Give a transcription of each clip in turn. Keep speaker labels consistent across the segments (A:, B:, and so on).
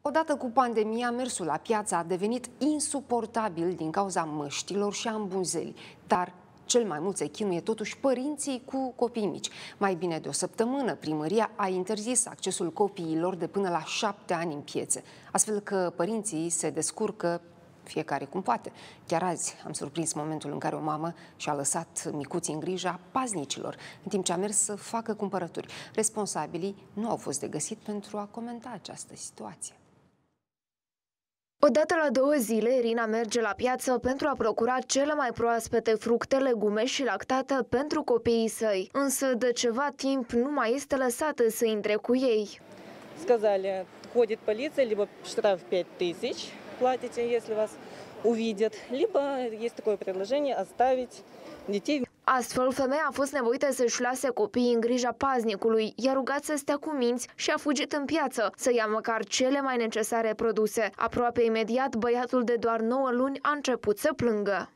A: Odată cu pandemia, mersul la piață a devenit insuportabil din cauza măștilor și a îmbunzelii, dar cel mai mult se chinuie totuși părinții cu copii mici. Mai bine de o săptămână, primăria a interzis accesul copiilor de până la 7 ani în piețe, astfel că părinții se descurcă fiecare cum poate. Chiar azi am surprins momentul în care o mamă și-a lăsat micuții în grija paznicilor, în timp ce a mers să facă cumpărături. Responsabilii nu au fost de găsit pentru a comenta această situație.
B: Odată la 2 zile, Irina merge la piață pentru a procura cele mai proaspete fructe, legume și lactate pentru copiii săi. Însă, de ceva timp, nu mai este lăsată să intre cu ei.
C: Сказали, ходит полиция, либо штраф 5000 платите, если вас увидят, либо есть такое предложение оставить детей.
B: Astfel, femeia a fost nevoită să-și lase copiii în grija paznicului, i-a rugat să stea cu minți și a fugit în piață să ia măcar cele mai necesare produse. Aproape imediat, băiatul de doar 9 luni a început să plângă.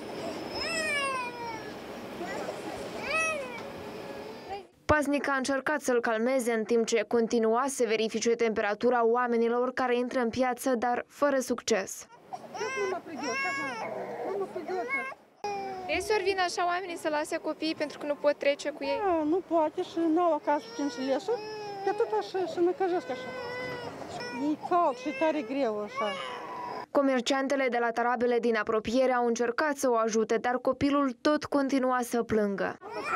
B: Paznica a încercat să-l calmeze în timp ce continua să verifice temperatura oamenilor care intră în piață, dar fără succes.
D: Deseori vin așa oamenii să lase copiii pentru că nu pot trece cu ei?
E: Nu poate și n-au acasă cine să leșă, că tot așa și năcăjesc așa. E cald și tare greu așa.
B: Comerciantele de la tarabele din apropiere au încercat să o ajute, dar copilul tot continua să plângă.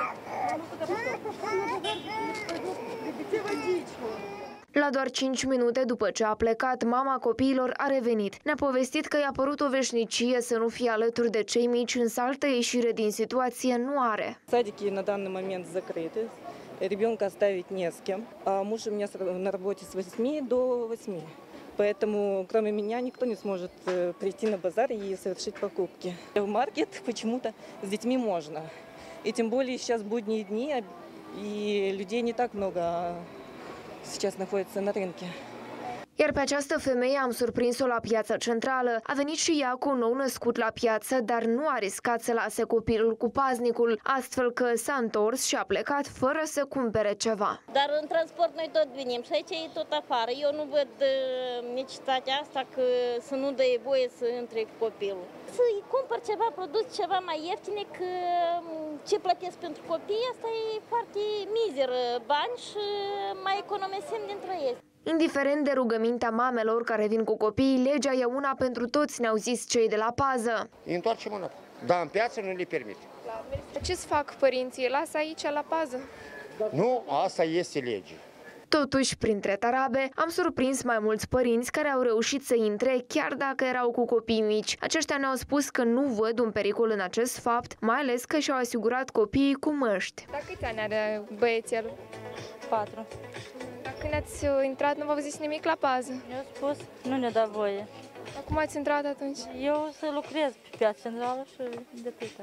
B: La doar 5 minute după ce a plecat, mama copiilor a revenit. Ne-a povestit că i-a părut o veșnicie să nu fie alături de cei mici, însă altă ieșire din situație nu are.
C: Садики на данный момент закрыты, ребенка оставить не с кем. Муж у меня на работе с 8 до 8. Поэтому кроме меня никто не сможет прийти на базар и совершить покупки. В маркет почему-то с детьми можно. И тем более сейчас будние дни, и людей не так много сейчас находится на рынке.
B: Iar pe această femeie am surprins-o la piața centrală. A venit și ea cu un nou născut la piață, dar nu a riscat să lase copilul cu paznicul, astfel că s-a întors și a plecat fără să cumpere ceva.
F: Dar în transport noi tot venim și aici e tot afară. Eu nu văd necesitatea asta că să nu dă voie să intre cu copilul. Să-i cumpăr ceva, produs ceva mai ieftine, că ce plătesc pentru copii, asta e foarte mizer bani și mai economisim din trăiesc.
B: Indiferent de rugămintea mamelor care vin cu copiii, legea e una pentru toți, ne-au zis cei de la pază.
G: Îi întoarcem înapoi. Dar în piață nu le permite.
D: Ce-ți fac părinții? Lasă aici la pază?
G: Nu, asta este lege.
B: Totuși, printre tarabe, am surprins mai mulți părinți care au reușit să intre chiar dacă erau cu copii mici. Aceștia ne-au spus că nu văd un pericol în acest fapt, mai ales că și-au asigurat copiii cu măști.
D: Dar câți ani are băiețelul?
H: 4.
D: Când ați intrat, nu v-au zis nimic la pază?
H: Mi-au spus, nu ne da voie.
D: Cum ați intrat atunci?
H: Eu să lucrez pe piața centrală și de atâta.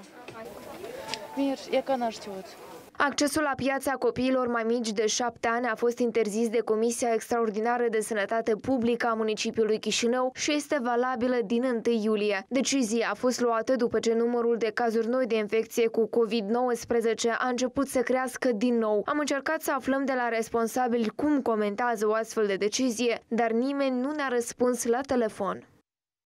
H: E că n-aș știut.
B: Accesul la piața copiilor mai mici de 7 ani a fost interzis de Comisia Extraordinară de Sănătate Publică a municipiului Chișinău și este valabilă din 1 iulie. Decizia a fost luată după ce numărul de cazuri noi de infecție cu COVID-19 a început să crească din nou. Am încercat să aflăm de la responsabili cum comentează o astfel de decizie, dar nimeni nu ne-a răspuns la telefon.